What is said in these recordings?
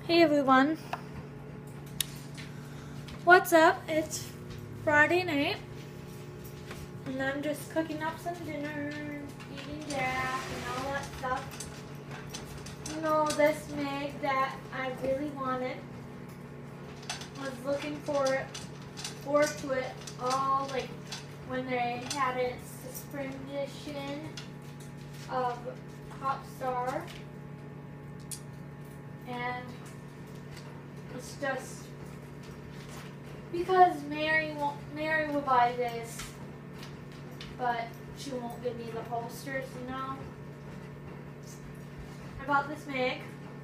Hey everyone, what's up? It's Friday night and I'm just cooking up some dinner, eating Jack and all that stuff. You know, this Meg that I really wanted, was looking forward to it all, like when they had it, the spring edition of Popstar, and it's just because Mary will buy this, but she won't give me the posters, you know. I bought this Meg.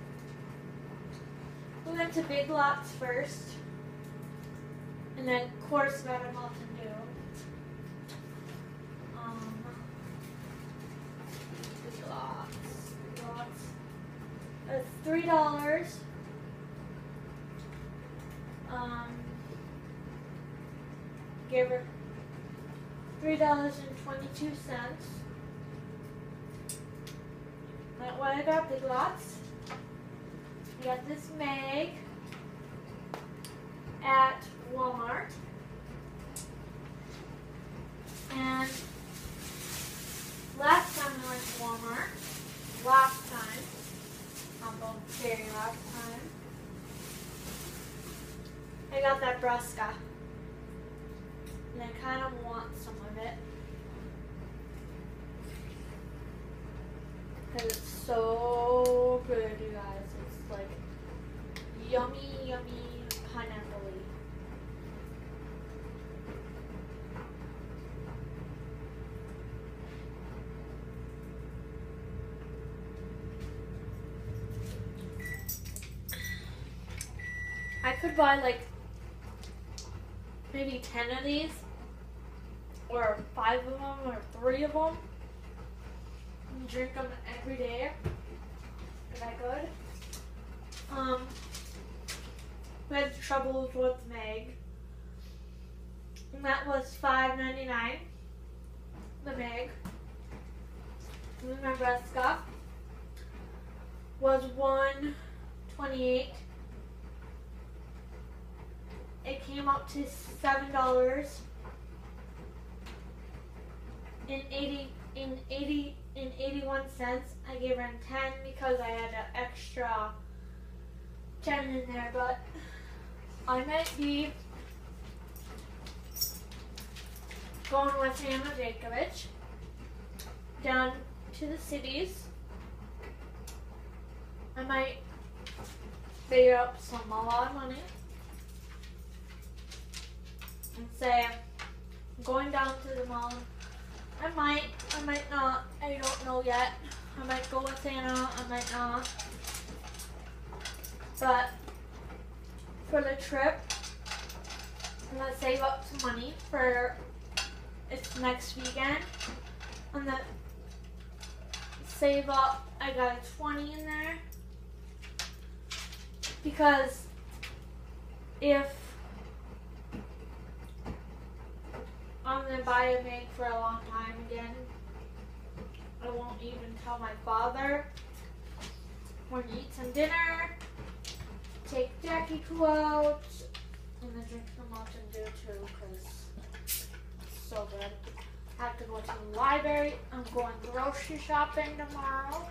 We went to Big Lots first, and then of course got a Mountain Dew. Big Lots. It's $3. Gave her $3.22. That's what I got, Big Lots. I got this Meg at Walmart. And last time I went to Walmart, not the very last time, I got that Brusca. And I kind of want some of it. Because it's so good, you guys. It's like yummy, yummy pineapple-y. I could buy like maybe 10 of these, or 5 of them, or 3 of them, and drink them every day if I could. We had troubles with Meg, and that was $5.99. The Meg. And then my Brusca was $1.28. It came up to $7 and 81 cents. I gave her 10 because I had an extra 10 in there, but I might be going with Hannah Jakovich down to the cities. I might figure up a lot of money and say I'm going down to the mall. I might not. I don't know yet. I might go with Hannah. I might not. But for the trip, I'm gonna save up some money for it's next weekend. I'm gonna save up. I got a 20 in there because if I'm gonna buy a Meg for a long time again, I won't even tell my father. We're gonna eat some dinner, take Jackie Poo out, and then drink some Mountain Dew too, because it's so good. I have to go to the library. I'm going grocery shopping tomorrow.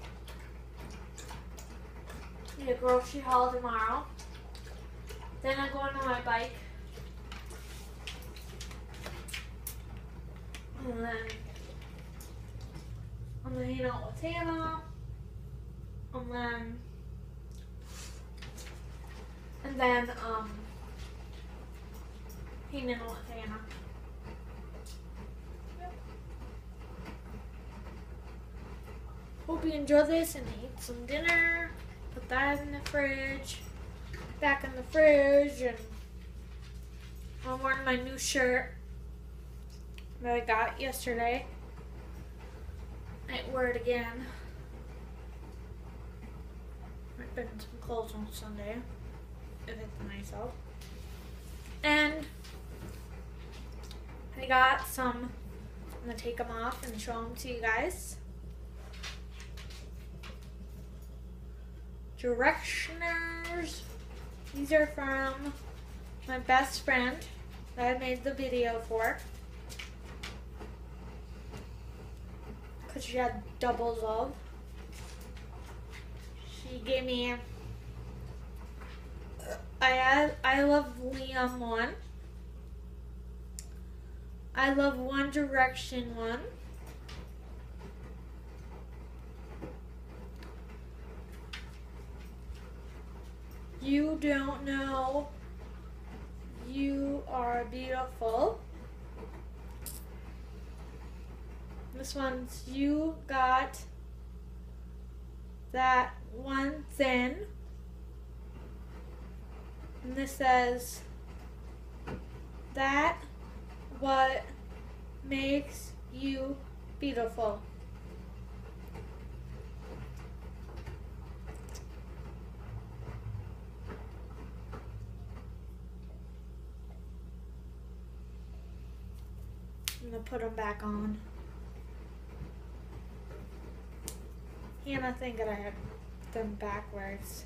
Need a grocery haul tomorrow. Then I'm going on my bike. And then I'm gonna hang out with Hannah. And then hanging out with Hannah. Yep. Hope you enjoy this and eat some dinner. Put that in the fridge. Back in the fridge, and I'm wearing my new shirt that I got yesterday. I might wear it again. Might put in some clothes on Sunday if it's nice out. And I got some. I'm gonna take them off and show them to you guys. Directioner These are from my best friend that I made the video for. Because she had doubles of. She gave me I Love Liam one. I Love One Direction one. You Don't Know You Are Beautiful. This one's You Got That One Thing. And this says, that what makes you beautiful. I'm going to put them back on. Hannah think that I had them backwards.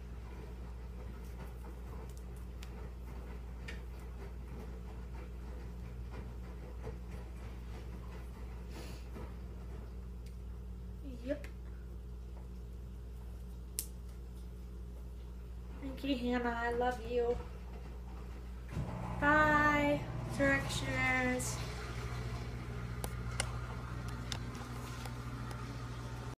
Yep. Thank you, Hannah. I love you. Bye, Directioners.